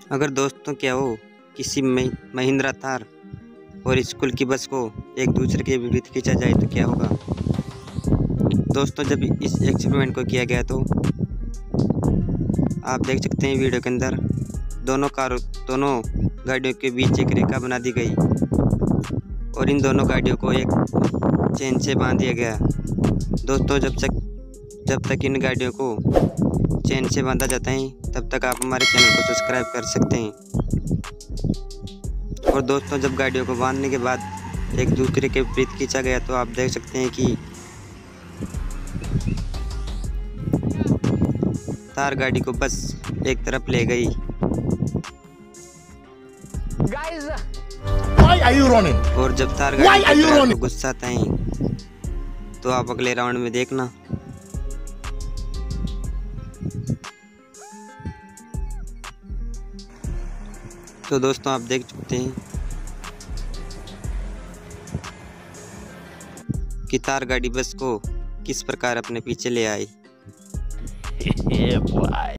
अगर दोस्तों क्या हो किसी महिंद्रा थार और स्कूल की बस को एक दूसरे के विपरीत खींचा जाए तो क्या होगा। दोस्तों जब इस एक्सपेरिमेंट को किया गया तो आप देख सकते हैं वीडियो के अंदर दोनों गाड़ियों के बीच एक रेखा बना दी गई और इन दोनों गाड़ियों को एक चेन से बांध दिया गया। दोस्तों जब तक इन गाड़ियों को चेन से बांधा जाता है तब तक आप हमारे चैनल को सब्सक्राइब कर सकते हैं। और दोस्तों जब गाड़ियों को बांधने के बाद एक दूसरे के विपरीत खींचा गया तो आप देख सकते हैं कि थार गाड़ी को बस एक तरफ ले गई। Why are you running? और जब थार गाड़ी को गुस्सा आता है तो आप अगले राउंड में देखना। तो दोस्तों आप देख सकते हैं कि थार गाड़ी बस को किस प्रकार अपने पीछे ले आई।